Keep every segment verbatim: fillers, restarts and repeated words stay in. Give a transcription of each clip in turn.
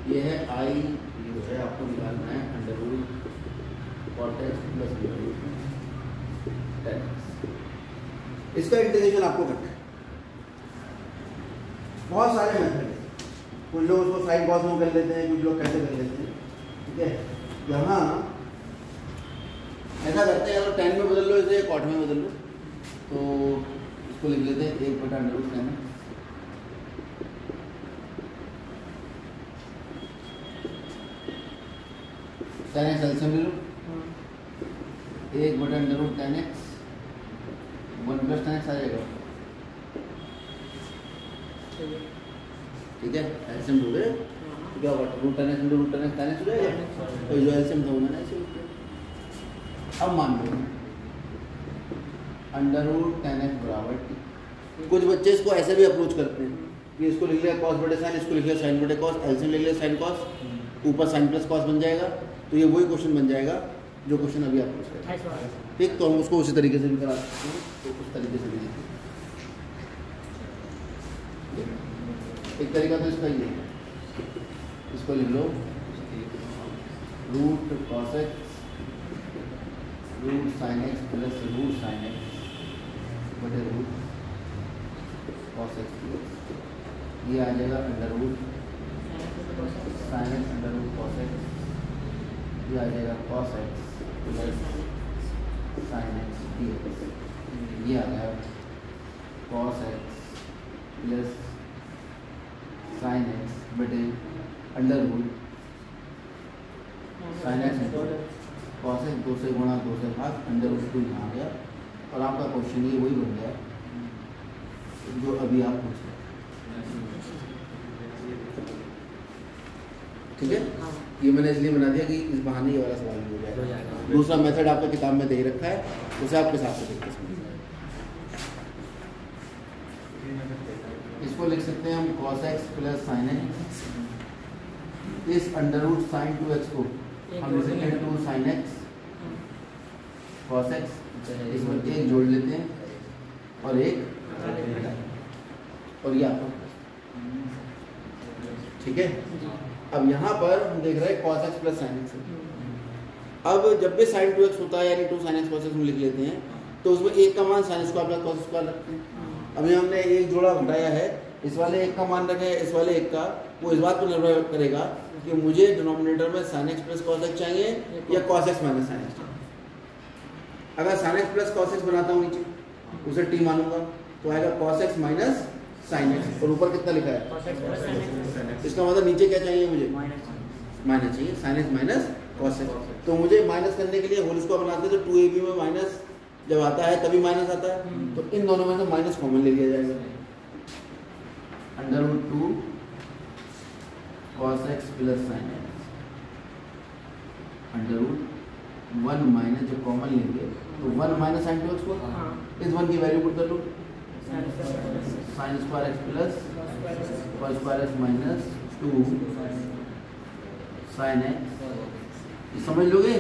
ये है आई जो है आपको निकालना है under root cot x plus ten x. इसका इंटीग्रेशन आपको करना है। बहुत सारे मेथड हैं, कुछ लोग उसको साइन कॉस में कर लेते हैं, कुछ लोग कैसे कर लेते हैं। ठीक है, यहाँ ऐसा करते हैं, अगर टेन में बदल लो इसे कॉट में बदल लो, तो इसको लिख लेते हैं एक बटा under root ten x ten x LCM ले लो, एक बटा under root ten x one plus ten x आ जाएगा। ठीक है, एल्सियम ढूंढे तो क्या होगा, root ten x into root ten x ten x हो जाएगा, तो जो एल्सियम था वो मैंने ऐसे लिख दिया। अब मान लो अंडर रूट टेन एक्स बराबर टी। कुछ बच्चे इसको ऐसे भी अप्रोच करते हैं कि इसको लिख लिया कॉस बटे साइन, इसको लिख लिया साइन बटे कॉस, एल्सियम लिख लिया साइन कॉस, ऊपर साइन प्लस कॉस बन जाएगा, तो ये वही क्वेश्चन बन जाएगा जो क्वेश्चन अभी आप पूछ रहे हैं। ठीक, तो हम उसको उसी तरीके से भी करा सकते हैं, तो उस तरीके से भी देखिए। एक तरीका तो इसका ये है, इसको लिख लो root cos x root sine x plus root sine x बटे रूट कॉस एक्स प्लस ये आ जाएगा under root sine x under root cos x, ये आ जाएगा cos x plus sine x D x, ये आ गया cos x plus sine x बटे under root sine x cos x, दो से गुणा दो से भाग अंडर रूट टू यहाँ आ गया, और आपका क्वेश्चन ये वही बन गया जो अभी आप पूछ रहे हैं। ठीक है, ये मैंने इसलिए बना दिया कि इस बहाने ये वाला सवाल भी हो जाएगा। दूसरा मेथड आपका किताब में दे रखा है, उसे आपके साथ से देखते समझ। इसको लिख सकते हैं हम cos x plus sine x, इस under root sine two x को हम लिख सकते हैं two sine x cos x, इसमें एक जोड़ लेते हैं और एक, और ये आपका। ठीक है, अब यहाँ पर हम देख रहे हैं cos x plus sine x. अब जब भी साइन टू एक्स होता है यानी two sine x cos x हम लिख लेते हैं, तो उसमें एक का मान sine square plus cos square रखते हैं। अभी हमने एक जोड़ा घटाया है, इस वाले एक का मान रखा है, इस वाले एक का, वो इस बात पर निर्भर करेगा कि मुझे डिनोमिनेटर में sine x plus cos x चाहिए या cos x minus sine x चाहिए। अगर sine x plus cos x बनाता हूँ नीचे, उसे टी मानूंगा, तो आएगा cos x minus sine x, और ऊपर कितना लिखा है, इसका मतलब नीचे क्या चाहिए मुझे, माइनस चाहिए, sine x minus cos x. तो मुझे माइनस करने के लिए होल स्क्वायर बनाते हैं, तो टू ए बी में माइनस जब आता है तभी माइनस आता है, तो इन दोनों में से माइनस कॉमन ले लिया जाएगा। Under root two cos x plus sine x under root one minus, जो कॉमन लेंगे तो one minus sine two x को इस वन की वैल्यू पुट कर लो, sine square x plus cos square x minus two sine x. समझ लोगे,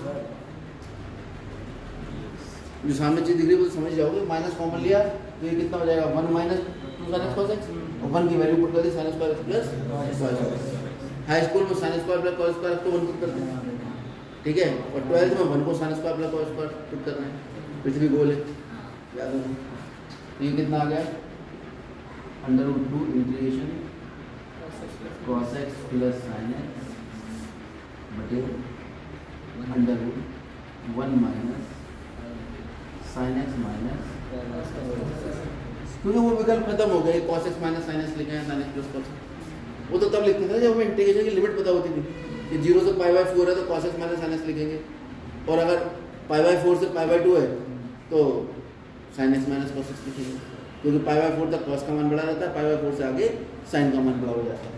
जो सामने चीज दिख रही है वो समझ जाओगे। माइनस कॉमन लिया तो ये कितना हो जाएगा, one minus two sine x cos x, और वन की वैल्यू पुट कर दी sine square x plus cos x. High school में sine square plus cos square को वन पुट करते हैं, ठीक है, और ट्वेल्थ में वन को sine square plus cos square put करना है। पृथ्वी गोल है, याद हो। तो ये कितना आ गया, under root two integration cos x plus sine x बटे under root one minus sine x minus, क्योंकि वो विकल्प खत्म हो गए, cos x minus sine x लिखे हैं, साइन एक्स प्लस cos, वो तो तब लिखते थे जब हमें इंटीग्रेशन की लिमिट पता होती थी कि जीरो से पाई बाई फोर है तो cos x minus sine x लिखेंगे, और अगर पाई बाई फोर से पाई बाई टू है तो sine x minus cos x लिखेंगे, क्योंकि पाई बाई फोर तक cos का मान बढ़ा रहता है, पाई बाई फोर से आगे साइन का मान बढ़ा हो जाता है।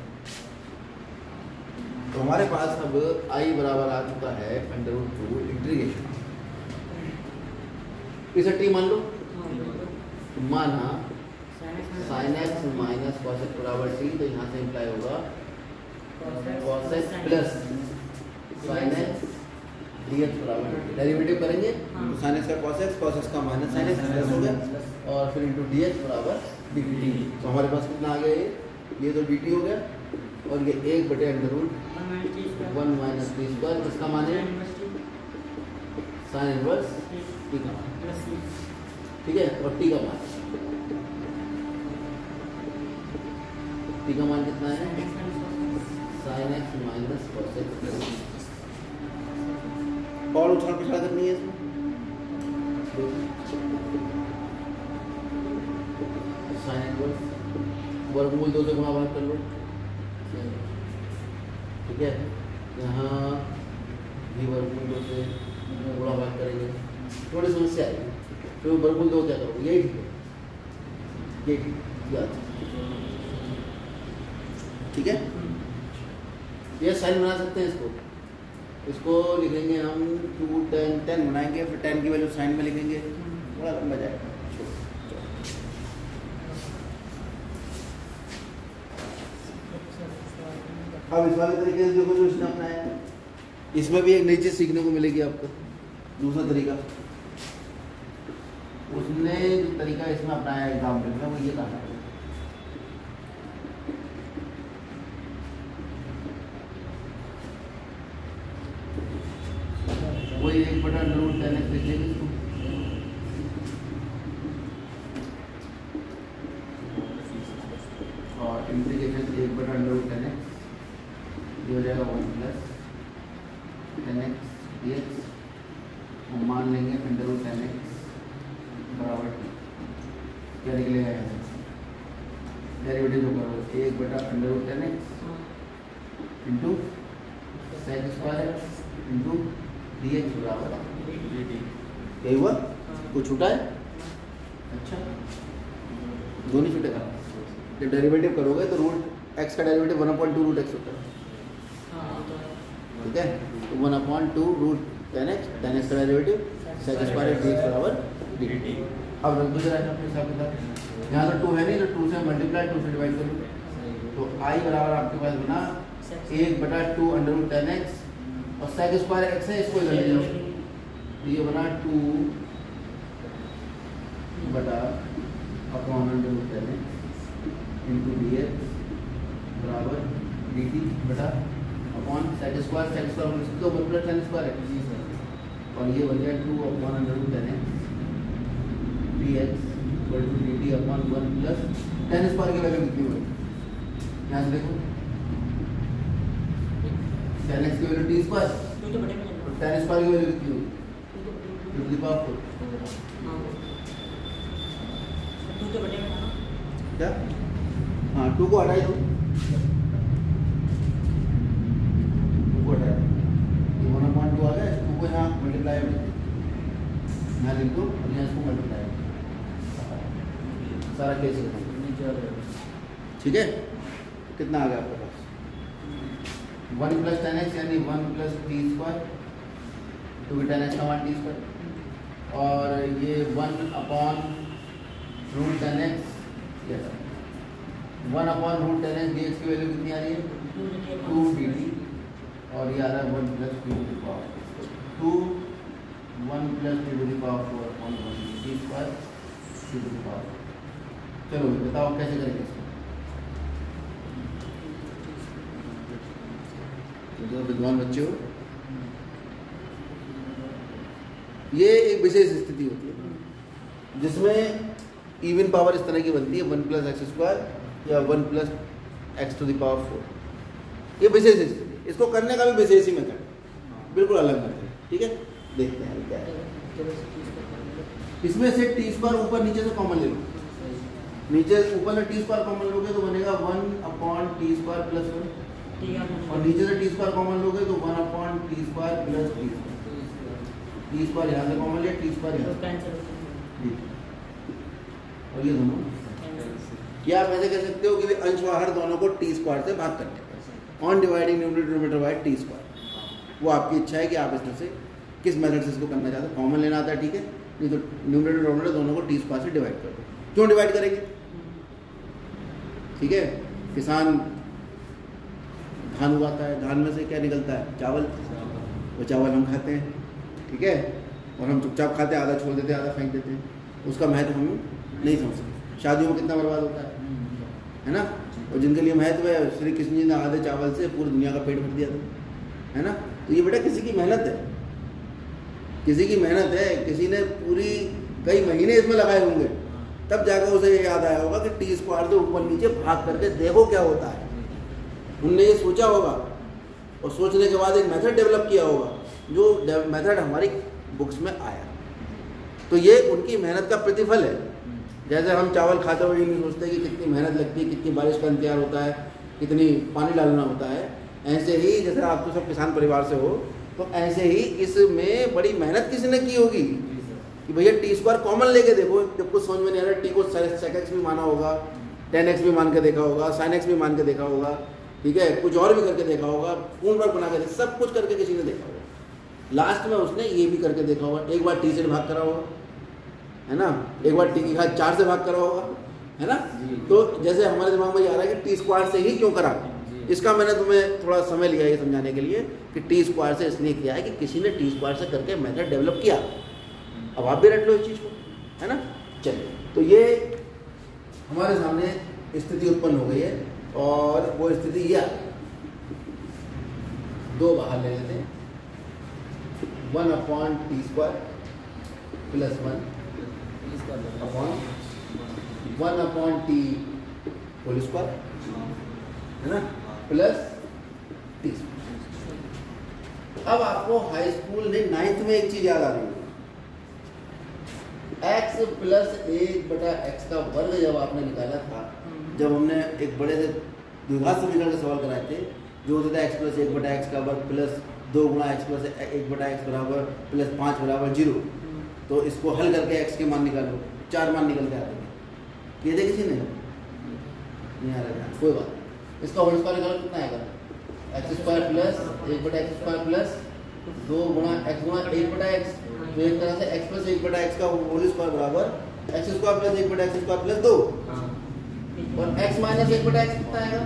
तो हमारे पास अब i बराबर आ चुका है अंडर रूट टू इंटीग्रेशन, इसे टी मान लो, माना sine x minus cos x बराबर टी, तो यहाँ से इम्प्लाई होगा cos x plus sine x D x बराबर, डेरिवेटिव करेंगे तो साइन एक्स का कॉस एक्स, कॉस एक्स का माइनस साइन एक्स प्लस हो गया, और फिर इंटू डी एक्स बराबर डी टी। तो हमारे पास कितना आ गया, ये ये तो डी टी हो गया, और ये एक बटे under root one minus t square, इसका मान है साइन इनवर्स टी का मान, ठीक है। और टी का मान टी का मान कितना है, sine x minus cos x. और उछाल पिछाड़ करनी है इसमें, साइन इनवर्स वर्गमूल दो से गुणा भाग कर लो, ठीक है। यहाँ भी वर्गमूल दो से गुणा भाग करेंगे, थोड़ी समस्या आएगी। तो वर्गमूल दो क्या करोगे, यही ठीक है, यही ठीक याद, ठीक है। ये साइन बना सकते हैं, इसको इसको लिखेंगे हम टू टेन टेन बनाएंगे, फिर टेन की वैल्यू साइन में लिखेंगे, थोड़ा लंबा जाएगा। अब इस वाले तरीके से देखो जो इसने अपनाया, इसमें भी एक नई चीज सीखने को मिलेगी आपको। दूसरा तरीका, उसने जो तरीका इसमें अपनाया एग्जाम्पल में, वो ये कहा है वही एक बटा अंडर रूट टेन एक्स लिख लेंगे इसको, और इंटीग्रेशन एक बटा अंडर रूट टेन एक्स ये हो जाएगा one plus ten x D x, हम मान लेंगे अंडर रूट टेन एक्स बराबर क्या निकलेगा यहाँ से, डेरिवेटिव जो करो एक बटा under root ten x into sec square x into d x बराबर यही हुआ, कुछ छूटा है, अच्छा दो नहीं छूटेगा। जब डेरिवेटिव करोगे तो रूट एक्स का derivative one upon two root x होता है, ठीक है। तो one upon two root ten x, ten x का derivative sec square d x बराबर डी टी। अब रख दो जरा अपने हिसाब के साथ, यहाँ तो टू है नहीं तो टू से मल्टीप्लाई टू से डिवाइड करो, तो आई बराबर आपके पास बना एक बटा two under root ten x और सेक स्क्वायर एक्स है, इसको इधर ले जाओ, ये बना टू बटा upon under root ten x into d x बराबर डी टी बटा upon sec square, sec square इसको वन प्लस टेन स्क्वायर है, और ये बन गया two upon under root ten x D x equal to d t upon one plus tan square की value कितनी हुई, यहाँ से देखो टेन एक्स की value t square, tan square की वैल्यू कितनी हुई टू द पावर फोर, क्या हाँ टू को हटाई दो, टू को हटाई ये वन अपॉइंट टू आ गया, टू को यहाँ मल्टीप्लाई यहाँ लिख दो और यहाँ इसको मल्टीप्लाई सारा कैसे करेंगे, ठीक है। कितना आ गया आपके पास वन प्लस टेन एक्स यानी one plus t square, two tan x का मान टी स्क्वायर, और ये one upon root ten x, one upon root ten x D x की वैल्यू कितनी आ रही है टू डी टी, और ये आ रहा है one plus t to the power two one plus t to the power four upon one t square t to the power. चलो बताओ कैसे करेंगे इसको, तो विद्वान बच्चे हो, ये एक विशेष स्थिति होती है जिसमें इवन पावर इस तरह की बनती है वन प्लस एक्स स्क्वायर या one plus x to the power four, ये विशेष स्थिति, इसको करने का भी विशेष ही मेथड, बिल्कुल अलग मेथड, ठीक है। देखते हैं क्या है, इसमें से टी स्क्वायर ऊपर नीचे से कॉमन ले लो, नीचे ऊपर से टी स्क्वायर कॉमन लोगे तो बनेगा one upon t square plus one, और नीचे से टी स्क्वायर कॉमन लोगे तो one upon t square plus t square, t square यहाँ से कॉमन लिया, टी स्क्वायर यहाँ, और ये दोनों क्या आप ऐसे कह सकते हो कि अंश व हर दोनों को टी स्क्वायर से भाग करते हैं, on dividing numerator by t square, वो आपकी इच्छा है कि आप इसमें से किस मेथड से इसको करना चाहते हो, कॉमन लेना आता है, ठीक है, नहीं तो न्यूमरेटर डिनोमिनेटर दोनों को टी स्क्वायर से डिवाइड कर दो। क्यों डिवाइड करेंगे, ठीक है, किसान धान उगाता है, धान में से क्या निकलता है, चावल, वो चावल हम खाते हैं, ठीक है, और हम चुपचाप खाते हैं, आधा छोड़ देते हैं, आधा फेंक देते हैं, उसका महत्व हम नहीं समझ सकते। शादियों में कितना बर्बाद होता है, है ना, और जिनके लिए महत्व है, श्री कृष्ण जी ने आधे चावल से पूरी दुनिया का पेट भर दिया था, है ना। तो ये बेटा किसी की मेहनत है, किसी की मेहनत है, किसी ने पूरी कई महीने इसमें लगाए होंगे, तब जाकर उसे ये याद आया होगा कि टी स्क्वायर से ऊपर नीचे भाग करके देखो क्या होता है। उनने ये सोचा होगा और सोचने के बाद एक मेथड डेवलप किया होगा, जो मेथड हमारी बुक्स में आया। तो ये उनकी मेहनत का प्रतिफल है। जैसे हम चावल खाते हुए ये नहीं सोचते कि कितनी मेहनत लगती है, कितनी बारिश का इंतजार होता है, कितनी पानी डालना होता है, ऐसे ही जैसे आप तो सब किसान परिवार से हो, तो ऐसे ही इसमें बड़ी मेहनत किसी ने की होगी कि भैया टी स्क्वायर कॉमन लेके देखो। जब कुछ समझ में नहीं आ रहा, टी को सेक एक्स भी माना होगा, टेन एक्स भी मान के देखा होगा, साइन एक्स भी मान के देखा होगा, ठीक है, कुछ और भी करके देखा होगा, पूर्ण वर्ग बना के, सब कुछ करके किसी ने देखा होगा। लास्ट में उसने ये भी करके देखा होगा, एक बार टी से भाग करा होगा, है ना, एक बार टी की घात चार से भाग करा होगा, है ना। तो जैसे हमारे दिमाग में ये आ रहा है कि टी स्क्वायर से ही क्यों करा, इसका मैंने तुम्हें थोड़ा समय लिया ये समझाने के लिए कि टी स्क्वायर से इसलिए किया है कि किसी ने टी स्क्वायर से करके मेथड डेवलप किया। अब आप भी रट लो इस चीज़ को, है ना। चलिए, तो ये हमारे सामने स्थिति उत्पन्न हो गई है, और वो स्थिति यह दो बाहर ले लेते हैं, one upon t square plus one upon one upon t whole square, है ना, प्लस टी। अब आपको हाई स्कूल ने नाइन्थ में एक चीज याद आ रही है, एक्स प्लस एक बटा एक्स का वर्ग जब आपने निकाला था, जब हमने एक बड़े से द्विघात समीकरण के सवाल कराए थे, जो होता था एक्स प्लस एक बटा एक्स का वर्ग प्लस दो गुणा एक्स प्लस एक बटा एक्स बराबर प्लस पाँच बराबर जीरो। तो इसको हल करके एक्स के मान निकालो, चार मान निकल के आते हैं। ये थे किसी ने नहीं आ रहा, कोई बात। इसका होल स्क्वायर निकालो, कितना आएगा, एक्स स्क्वायर प्लस एक बटा एक्स स्क्वायर प्लस दो गुणा एक्स गुणा एक बटा एक्स। तो एक तरह से एक्स प्लस एक बटा एक्स का होल स्क्वायर बराबर एक्स स्क्वायर प्लस एक बटा एक्स स्क्वायर प्लस दो, और एक्स माइनस एक बटा एक्स कितना आएगा,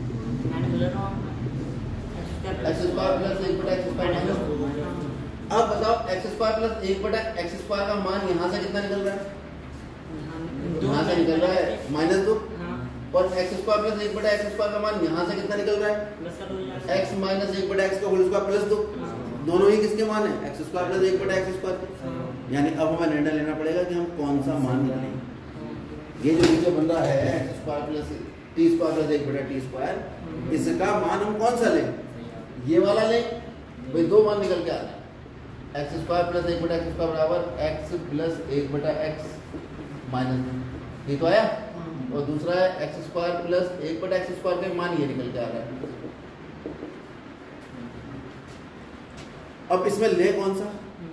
एक्स स्क्वायर प्लस एक बटा एक्स स्क्वायर माइनस। अब बताओ एक्स स्क्वायर प्लस एक बटा एक्स स्क्वायर का मान यहाँ से कितना निकल रहा है, यहाँ से निकल रहा है माइनस दो, और एक्स स्क्वायर प्लस एक बटा एक्स स्क्वायर का मान यहाँ से कितना निकल रहा है, एक्स माइनस एक बटा एक्स का होल स्क्वायर प्लस दो। दोनों ही किसके मान है, एक्स स्क्वायर प्लस एक बटा एक्स स्क्वायर के। यानी अब हमें निर्णय लेना पड़ेगा कि हम कौन सा मान निकालेंगे। ये जो नीचे बन रहा है x square plus t square plus एक बटा टी स्क्वायर, इसका मान हम कौन सा लें, ये वाला लें। भाई दो मान निकल के आ रहे हैं, एक्स स्क्वायर प्लस एक बटा एक्स स्क्वायर बराबर एक्स प्लस एक बटा एक्स माइनस, ये तो आया। और दूसरा है एक्स स्क्वायर प्लस एक बटा एक्स स्क्वायर का मान ये निकल के आ रहा है। अब इसमें ले कौन सा,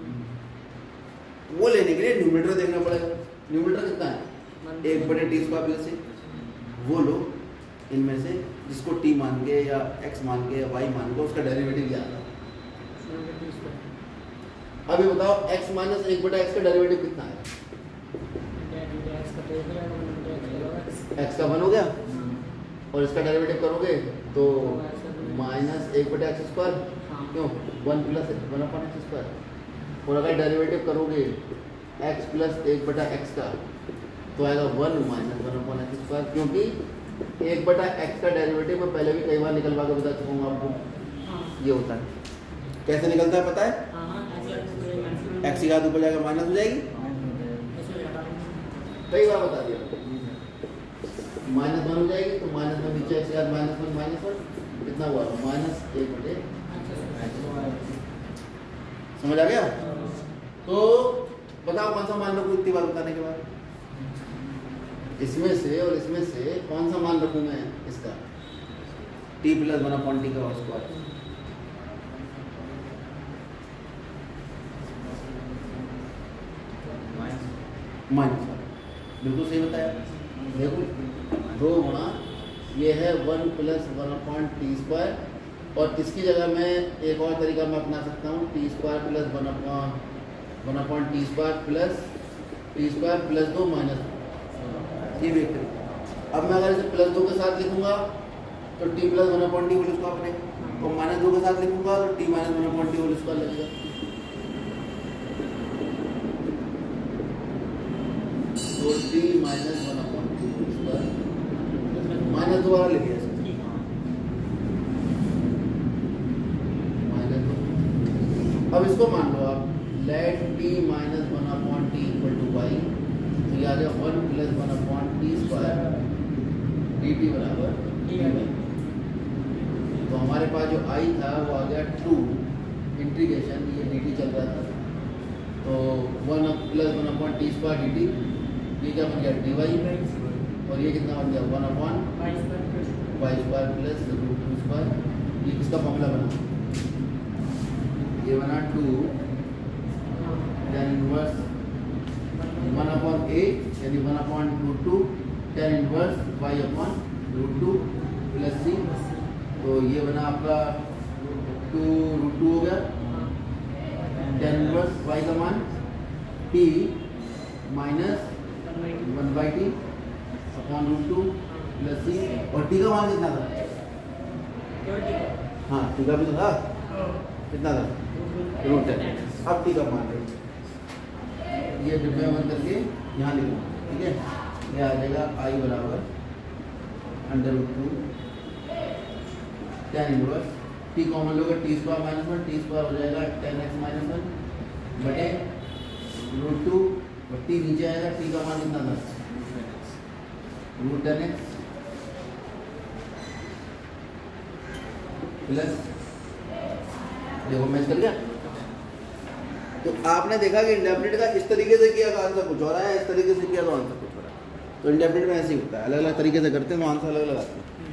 वो लेने के लिए न्यूमरेटर देखना पड़ेगा। न्यूमरेटर कितना है, एक बटे टी स्क्वायर प्लस एक, वो लो इनमें से जिसको टी मान के या एक्स मान के या वाई मान के उसका डेरिवेटिव याद है। अभी बताओ एक्स माइनस एक बटा एक्स का डेरिवेटिव कितना है, एक्स का वन हो गया, और इसका डेरिवेटिव करोगे तो माइनस एक बटा एक्स स्क्वायर, क्यों one plus one upon x square. और अगर डेरिवेटिव करोगे एक्स प्लस एक बटा एक्स का तो आएगा one minus one upon x square, क्योंकि एक बटा एक्स का डेरिवेटिव मैं पहले भी कई बार निकलवा के बता चुका हूँ आपको। ये होता है, कैसे निकलता है पता है, एक्स की घात ऊपर जाएगा माइनस हो जाएगी, कई बार बता दिया, माइनस वन हो जाएगी तो माइनस वन नीचे एक्स की घात माइनस वन माइनस वन कितना हुआ, माइनस एक बटे। समझ आ गया। तो बताओ कौन सा मान रखूं इतनी बार बताने के बाद, इसमें से और इसमें से कौन सा मान रखूं मैं इसका, t plus one upon t का होल स्क्वायर। माइनस बिल्कुल सही बताया। देखो दो गुणा ये है one plus one upon t square, और इसकी जगह मैं एक और तरीका मैं अपना सकता हूँ, t square plus one upon one upon t square plus t square plus दो माइनस, ये भी एक तरीका। अब मैं अगर इसे प्लस दो के साथ लिखूंगा तो t plus one upon t whole square बनेगा, और माइनस दो के साथ लिखूंगा तो t minus one upon t whole square लगेगा। तो t minus one upon t whole square minus दोबारा लिख लिया माइनस दो। अब इसको मान लो आप let t minus one upon t equal to y, तो ये आ गया one plus one upon t square d t बराबर डी वाई। तो हमारे पास जो आई था वो आ गया टू इंटीग्रेशन, ये डी टी चल रहा था, तो one plus one upon t square d t, ये क्या बन गया डी वाई, और ये कितना बन गया one upon y square plus root two square. ये किसका फॉर्मूला बना, ये बना two tan inverse one upon a यानी one upon root two tan inverse y upon root two plus c. तो ये बना आपका टू रूट टू हो गया, टेन इनवर्स वाई का मान t minus one by t upon root two plus c, और टी का मान कितना था, हाँ टी का भी तो था, कितना था रूट टेन। अब टी का मान ये डिब्बे बंद करके यहाँ लिखो, ठीक है, ये आ जाएगा आई बराबर under root two tan inverse t common लोगे t square minus one, t square हो जाएगा टेन एक्स माइनस वन बटे रूट टू, और टी नीचे आएगा, टी का मान कितना था रूट टेन एक्स प्लस, देखो मैच कर गया। तो आपने देखा कि इंडेफिनिट का इस तरीके से किया तो आंसर कुछ हो रहा है, इस तरीके से किया तो आंसर कुछ हो रहा है। तो इंडेफिनिट में ऐसे ही होता है, अलग अलग तरीके से करते हैं तो आंसर अलग अलग आते हैं।